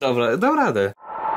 Dobra, dam radę.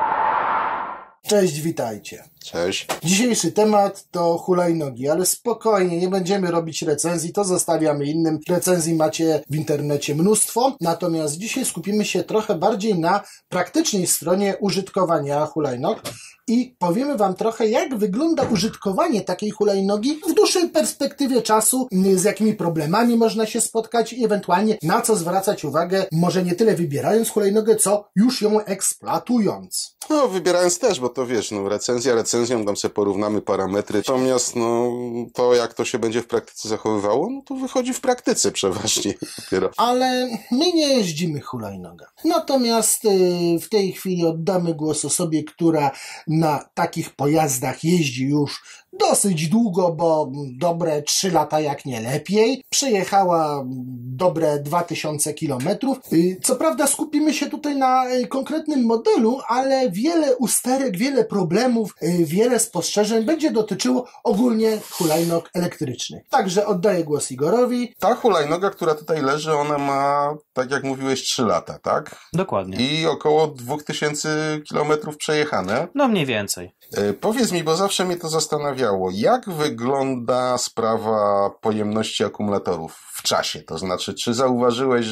Cześć, witajcie. Cześć. Dzisiejszy temat to hulajnogi, ale spokojnie, nie będziemy robić recenzji, to zostawiamy innym. Recenzji macie w internecie mnóstwo, natomiast dzisiaj skupimy się trochę bardziej na praktycznej stronie użytkowania hulajnog i powiemy wam trochę, jak wygląda użytkowanie takiej hulajnogi w dłuższej perspektywie czasu, z jakimi problemami można się spotkać i ewentualnie na co zwracać uwagę, może nie tyle wybierając hulajnogę, co już ją eksploatując. No, wybierając też, bo to wiesz, no recenzja recenzją, tam sobie porównamy parametry. Natomiast no, to jak to się będzie w praktyce zachowywało, no to wychodzi w praktyce przeważnie dopiero. Ale my nie jeździmy hulajnoga. Natomiast w tej chwili oddamy głos osobie, która na takich pojazdach jeździ już dosyć długo, bo dobre 3 lata jak nie lepiej. Przejechała dobre 2000 kilometrów. Co prawda skupimy się tutaj na konkretnym modelu, ale wiele usterek, wiele problemów, wiele spostrzeżeń będzie dotyczyło ogólnie hulajnog elektrycznych. Także oddaję głos Igorowi. Ta hulajnoga, która tutaj leży, ona ma, tak jak mówiłeś, 3 lata, tak? Dokładnie. I około 2000 kilometrów przejechane. No mniej więcej. Powiedz mi, bo zawsze mnie to zastanawiało, jak wygląda sprawa pojemności akumulatorów w czasie? To znaczy, czy zauważyłeś,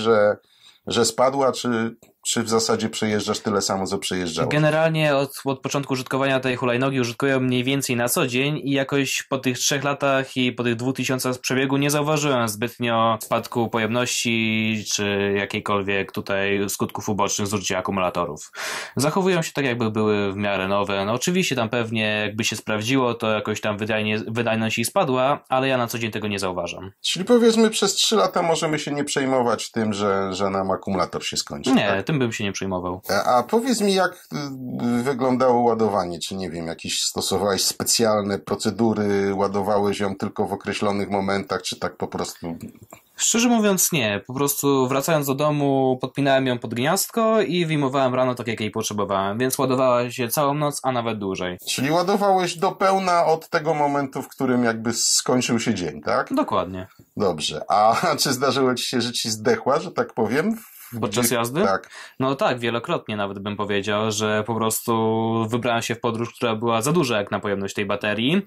że spadła, czy w zasadzie przejeżdżasz tyle samo, co przejeżdżałeś? Generalnie od początku użytkowania tej hulajnogi użytkuję mniej więcej na co dzień i jakoś po tych 3 latach i po tych 2000 z przebiegu nie zauważyłem zbytnio spadku pojemności czy jakiejkolwiek tutaj skutków ubocznych zużycia akumulatorów. Zachowują się tak, jakby były w miarę nowe. No oczywiście tam pewnie jakby się sprawdziło, to jakoś tam wydajność ich spadła, ale ja na co dzień tego nie zauważam. Czyli powiedzmy przez 3 lata możemy się nie przejmować tym, że nam akumulator się skończy. Nie, tak? tym bym się nie przejmował. A powiedz mi, jak wyglądało ładowanie? Czy nie wiem, jakieś stosowałeś specjalne procedury, ładowałeś ją tylko w określonych momentach, czy tak po prostu? Szczerze mówiąc nie, po prostu wracając do domu podpinałem ją pod gniazdko i wyjmowałem rano tak jak jej potrzebowałem, więc ładowała się całą noc, a nawet dłużej. Czyli ładowałeś do pełna od tego momentu, w którym jakby skończył się dzień, tak? Dokładnie. Dobrze, a czy zdarzyło ci się, że ci zdechła, że tak powiem? Podczas jazdy? Tak. No tak, wielokrotnie nawet bym powiedział, że po prostu wybrałem się w podróż, która była za duża jak na pojemność tej baterii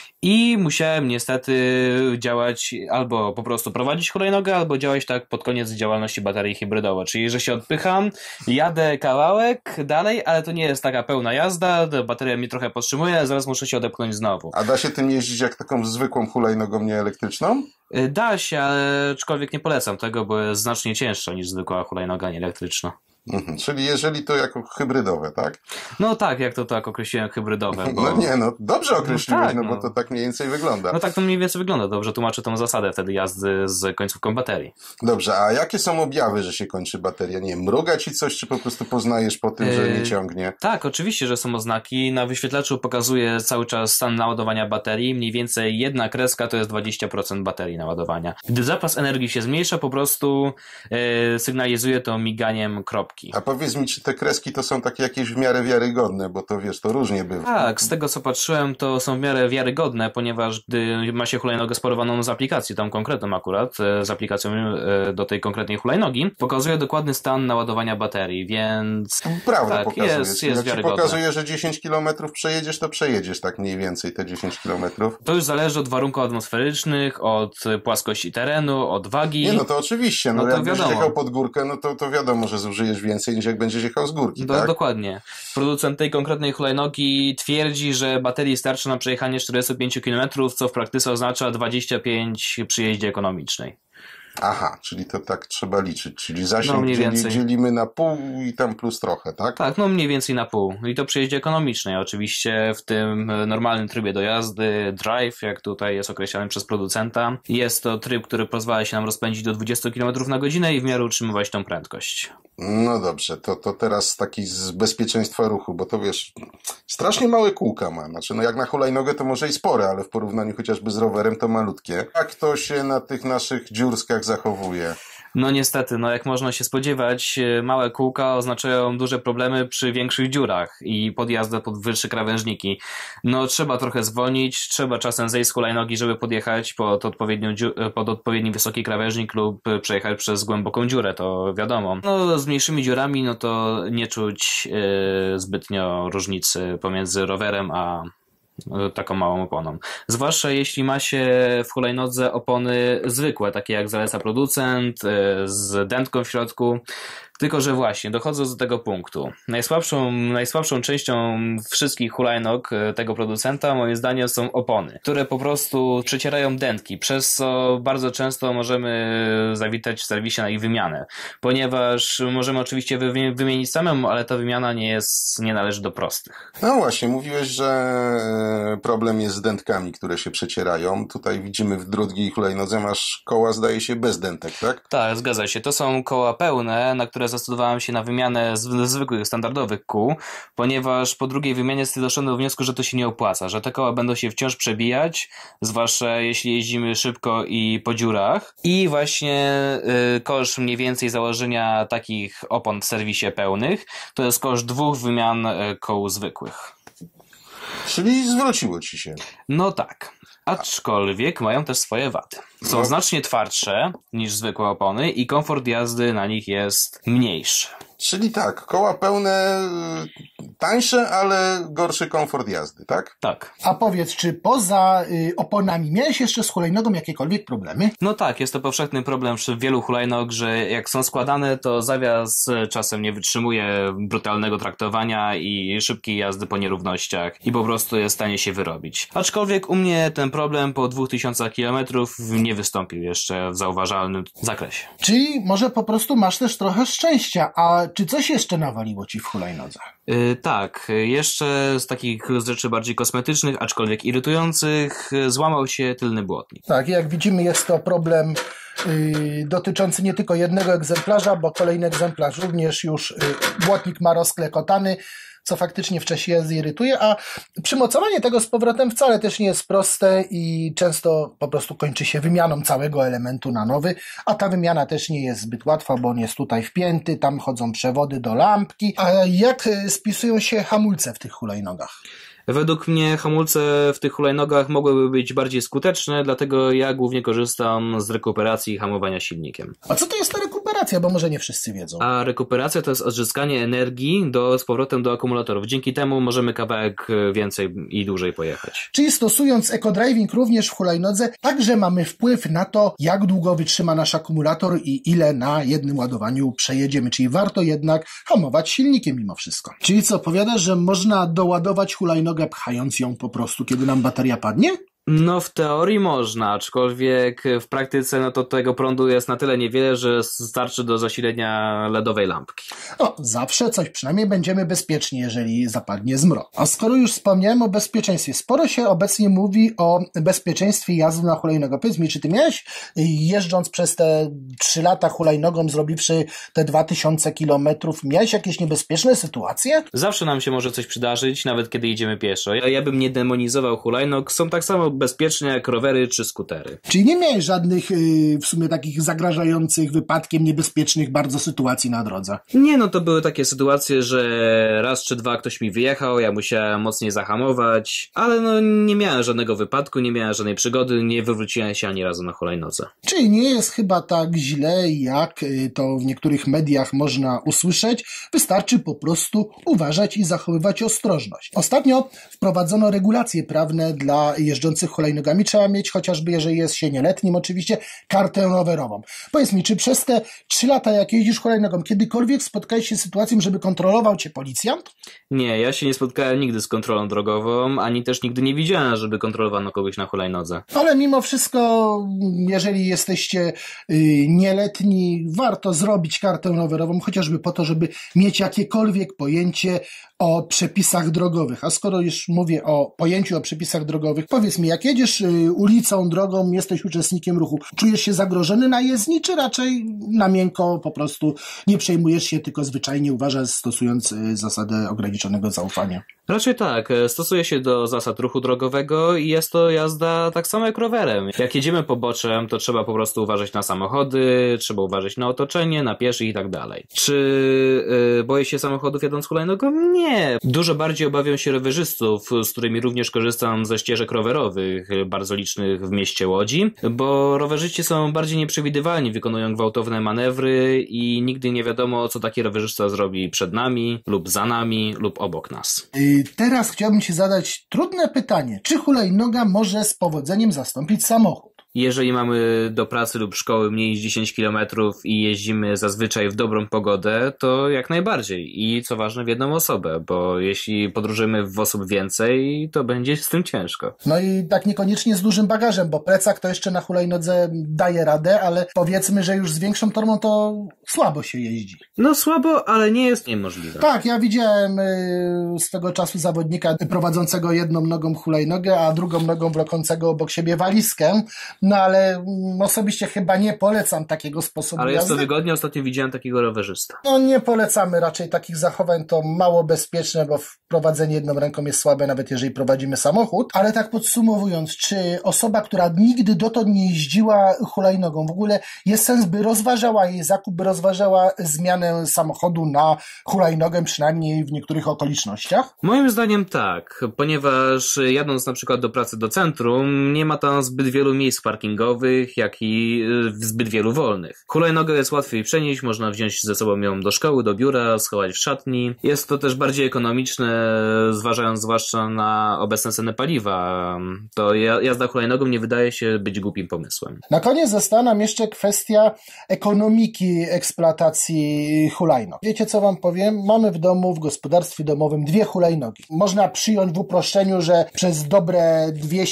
i musiałem niestety działać albo po prostu prowadzić hulajnogę, albo działać tak pod koniec działalności baterii hybrydowej, czyli że się odpycham, jadę kawałek dalej, ale to nie jest taka pełna jazda, bateria mnie trochę podtrzymuje, zaraz muszę się odepchnąć znowu. A da się tym jeździć jak taką zwykłą hulajnogą nieelektryczną? Da się, ale aczkolwiek nie polecam tego, bo jest znacznie cięższa niż zwykła hulajnoga nieelektryczna. Czyli jeżeli to jako hybrydowe, tak? No tak, jak to tak określiłem, hybrydowe. Bo... No nie, no dobrze określiłeś, tak, bo to tak mniej więcej wygląda. No tak to mniej więcej wygląda, dobrze tłumaczę tą zasadę wtedy jazdy z końcówką baterii. Dobrze, a jakie są objawy, że się kończy bateria? Nie wiem, mruga ci coś, czy po prostu poznajesz po tym, że nie ciągnie? Tak, oczywiście, że są oznaki. Na wyświetlaczu pokazuje cały czas stan naładowania baterii. Mniej więcej jedna kreska to jest 20% baterii naładowania. Gdy zapas energii się zmniejsza, po prostu sygnalizuje to miganiem kropki. A powiedz mi, czy te kreski to są takie jakieś w miarę wiarygodne, bo to wiesz, to różnie bywa. Tak, z tego co patrzyłem, to są w miarę wiarygodne, ponieważ gdy ma się hulajnogę sparowaną z aplikacji, tą konkretną akurat, z aplikacją do tej konkretnej hulajnogi, pokazuje dokładny stan naładowania baterii, więc... Prawda tak, pokazuje. jest jak ci wiarygodne. pokazuje, że 10 km przejedziesz, to przejedziesz tak mniej więcej te 10 km. To już zależy od warunków atmosferycznych, od płaskości terenu, od wagi. Nie, no to oczywiście, no, to jak będziesz wiadomo. jechał pod górkę, no to wiadomo, że zużyjesz więcej niż jak będziesz jechał z górki, tak? Dokładnie. Producent tej konkretnej hulajnogi twierdzi, że baterii starczy na przejechanie 45 km, co w praktyce oznacza 25 przy jeździe ekonomicznej. Aha, czyli to tak trzeba liczyć, czyli zasięg mniej więcej. dzielimy na pół i tam plus trochę, tak? Tak, no mniej więcej na pół. I to przy jeździe ekonomicznej. Oczywiście w tym normalnym trybie do jazdy, drive, jak tutaj jest określany przez producenta, jest to tryb, który pozwala się nam rozpędzić do 20 km na godzinę i w miarę utrzymywać tą prędkość. No dobrze, to teraz taki z bezpieczeństwa ruchu, bo to wiesz, strasznie małe kółka ma, znaczy no jak na hulajnogę to może i spore, ale w porównaniu chociażby z rowerem to malutkie. Jak to się na tych naszych dziurskach zachowuje? No niestety, no jak można się spodziewać, małe kółka oznaczają duże problemy przy większych dziurach i podjazdy pod wyższe krawężniki. No trzeba trochę zwolnić, trzeba czasem zejść z hulajnogi, żeby podjechać pod odpowiedni wysoki krawężnik lub przejechać przez głęboką dziurę, to wiadomo. No z mniejszymi dziurami, no to nie czuć zbytnio różnicy pomiędzy rowerem a taką małą oponą. Zwłaszcza jeśli ma się w hulajnodze opony zwykłe, takie jak zaleca producent, z dętką w środku. Tylko że właśnie, dochodząc do tego punktu, najsłabszą częścią wszystkich hulajnóg tego producenta moim zdaniem są opony, które po prostu przecierają dętki, przez co bardzo często możemy zawitać w serwisie na ich wymianę, ponieważ możemy oczywiście wymienić samemu, ale ta wymiana nie należy do prostych. No właśnie, mówiłeś, że problem jest z dętkami, które się przecierają. Tutaj widzimy w drugiej hulajnodze masz koła, zdaje się, bez dętek, tak? Tak, zgadza się. To są koła pełne, na które zdecydowałem się na wymianę zwykłych, standardowych kół, ponieważ po drugiej wymianie doszedłem do wniosku, że to się nie opłaca, że te koła będą się wciąż przebijać, zwłaszcza jeśli jeździmy szybko i po dziurach. I właśnie koszt mniej więcej założenia takich opon w serwisie pełnych to jest koszt 2 wymian kół zwykłych. Czyli zwróciło ci się. No tak. Aczkolwiek mają też swoje wady. Są znacznie twardsze niż zwykłe opony i komfort jazdy na nich jest mniejszy. Czyli tak, koła pełne, tańsze, ale gorszy komfort jazdy, tak? Tak. A powiedz, czy poza oponami miałeś jeszcze z hulajnogą jakiekolwiek problemy? No tak, jest to powszechny problem wśród wielu hulajnog, że jak są składane, to zawias czasem nie wytrzymuje brutalnego traktowania i szybkiej jazdy po nierównościach i po prostu jest w stanie się wyrobić. Aczkolwiek u mnie ten problem po 2000 km nie wystąpił jeszcze w zauważalnym zakresie. Czyli może po prostu masz też trochę szczęścia, a czy coś jeszcze nawaliło ci w hulajnodze? Tak, jeszcze z takich rzeczy bardziej kosmetycznych, aczkolwiek irytujących, złamał się tylny błotnik. Tak, jak widzimy, jest to problem dotyczący nie tylko jednego egzemplarza, bo kolejny egzemplarz również już błotnik ma rozklekotany, co faktycznie w czasie jazdy irytuje, a przymocowanie tego z powrotem wcale też nie jest proste i często po prostu kończy się wymianą całego elementu na nowy, a ta wymiana też nie jest zbyt łatwa, bo on jest tutaj wpięty, tam chodzą przewody do lampki. A jak spisują się hamulce w tych hulajnogach? Według mnie hamulce w tych hulajnogach mogłyby być bardziej skuteczne, dlatego ja głównie korzystam z rekuperacji i hamowania silnikiem. A co to jest ta rekuperacja, bo może nie wszyscy wiedzą? A rekuperacja to jest odzyskanie energii z powrotem do akumulatorów. Dzięki temu możemy kawałek więcej i dłużej pojechać. Czyli stosując eco-driving również w hulajnodze, także mamy wpływ na to, jak długo wytrzyma nasz akumulator i ile na jednym ładowaniu przejedziemy. Czyli warto jednak hamować silnikiem mimo wszystko. Czyli co, powiadasz, że można doładować hulajnogę pchając ją po prostu, kiedy nam bateria padnie? No w teorii można, aczkolwiek w praktyce no to tego prądu jest na tyle niewiele, że starczy do zasilenia LEDowej lampki. No, zawsze coś, przynajmniej będziemy bezpieczni, jeżeli zapadnie zmrok. A skoro już wspomniałem o bezpieczeństwie, sporo się obecnie mówi o bezpieczeństwie jazdy na hulajnogę. Powiedz mi, czy ty miałeś, jeżdżąc przez te 3 lata hulajnogą, zrobiwszy te 2000 kilometrów, miałeś jakieś niebezpieczne sytuacje? Zawsze nam się może coś przydarzyć, nawet kiedy idziemy pieszo. Ja bym nie demonizował hulajnog, są tak samo bezpieczne jak rowery czy skutery. Czyli nie miałeś żadnych w sumie takich zagrażających wypadkiem niebezpiecznych bardzo sytuacji na drodze? Nie, no to były takie sytuacje, że raz czy dwa ktoś mi wyjechał, ja musiałem mocniej zahamować, ale no nie miałem żadnego wypadku, nie miałem żadnej przygody, nie wywróciłem się ani razu na hulajnodze. Czyli nie jest chyba tak źle, jak to w niektórych mediach można usłyszeć. Wystarczy po prostu uważać i zachowywać ostrożność. Ostatnio wprowadzono regulacje prawne dla jeżdżących hulajnogami. Trzeba mieć chociażby, jeżeli jest się nieletnim oczywiście, kartę rowerową. Powiedz mi, czy przez te 3 lata, jak jeździsz hulajnogą, kiedykolwiek spotkałeś się z sytuacją, żeby kontrolował cię policjant? Nie, ja się nie spotkałem nigdy z kontrolą drogową, ani też nigdy nie widziałem, żeby kontrolowano kogoś na hulajnodze. Ale mimo wszystko, jeżeli jesteście nieletni, warto zrobić kartę rowerową, chociażby po to, żeby mieć jakiekolwiek pojęcie o przepisach drogowych. A skoro już mówię o pojęciu o przepisach drogowych, powiedz mi, jak jedziesz ulicą, drogą, jesteś uczestnikiem ruchu, czujesz się zagrożony na jezdni, czy raczej na miękko po prostu nie przejmujesz się, tylko zwyczajnie uważasz, stosując zasadę ograniczonego zaufania? Raczej tak, stosuję się do zasad ruchu drogowego i jest to jazda tak samo jak rowerem. Jak jedziemy poboczem, to trzeba po prostu uważać na samochody, trzeba uważać na otoczenie, na pieszych i tak dalej. Czy boję się samochodów jadąc hulajnogą? Nie. Dużo bardziej obawiam się rowerzystów, z którymi również korzystam ze ścieżek rowerowych, bardzo licznych w mieście Łodzi, bo rowerzyści są bardziej nieprzewidywalni, wykonują gwałtowne manewry i nigdy nie wiadomo, co taki rowerzysta zrobi przed nami, lub za nami, lub obok nas. Teraz chciałbym Ci zadać trudne pytanie. Czy hulajnoga może z powodzeniem zastąpić samochód? Jeżeli mamy do pracy lub szkoły mniej niż 10 km i jeździmy zazwyczaj w dobrą pogodę, to jak najbardziej. I co ważne, w jedną osobę, bo jeśli podróżujemy w osób więcej, to będzie z tym ciężko. No i tak niekoniecznie z dużym bagażem, bo plecak to jeszcze na hulajnodze daje radę, ale powiedzmy, że już z większą torbą to słabo się jeździ. No słabo, ale nie jest niemożliwe. Tak, ja widziałem swego czasu zawodnika prowadzącego jedną nogą hulajnogę, a drugą nogą wlokącego obok siebie walizkę. No ale osobiście chyba nie polecam takiego sposobu ale jest jazdy. to wygodnie, ostatnio widziałem takiego rowerzysta. No nie polecamy raczej takich zachowań, to mało bezpieczne, bo prowadzenie jedną ręką jest słabe, nawet jeżeli prowadzimy samochód. Ale tak podsumowując, czy osoba, która nigdy dotąd nie jeździła hulajnogą, w ogóle jest sens, by rozważała jej zakup, by rozważała zmianę samochodu na hulajnogę, przynajmniej w niektórych okolicznościach? Moim zdaniem tak, ponieważ jadąc na przykład do pracy do centrum, nie ma tam zbyt wielu miejsc parkingowych, jak i zbyt wielu wolnych. Hulajnogę jest łatwiej przenieść, można wziąć ze sobą ją do szkoły, do biura, schować w szatni. Jest to też bardziej ekonomiczne, zważając zwłaszcza na obecne ceny paliwa. To jazda hulajnogą nie wydaje się być głupim pomysłem. Na koniec została nam jeszcze kwestia ekonomiki eksploatacji hulajnog. Wiecie, co wam powiem? Mamy w domu, w gospodarstwie domowym 2 hulajnogi. Można przyjąć w uproszczeniu, że przez dobre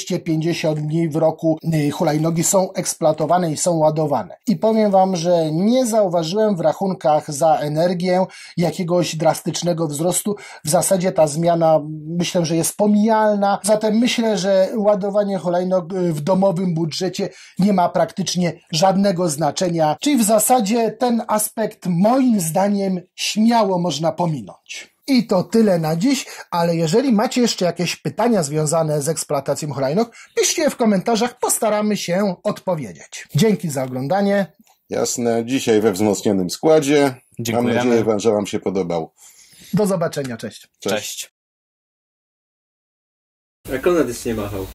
250 dni w roku hulajnogi są eksploatowane i są ładowane. I powiem wam, że nie zauważyłem w rachunkach za energię jakiegoś drastycznego wzrostu. W zasadzie ta zmiana myślę, że jest pomijalna. Zatem myślę, że ładowanie hulajnog w domowym budżecie nie ma praktycznie żadnego znaczenia. Czyli w zasadzie ten aspekt moim zdaniem śmiało można pominąć. I to tyle na dziś, ale jeżeli macie jeszcze jakieś pytania związane z eksploatacją hulajnog, piszcie je w komentarzach, postaramy się odpowiedzieć. Dzięki za oglądanie. Jasne, dzisiaj we wzmocnionym składzie. Dziękujemy. Mam nadzieję, że wam się podobał. Do zobaczenia, cześć. Cześć. A Konrad jeszcze nie machał.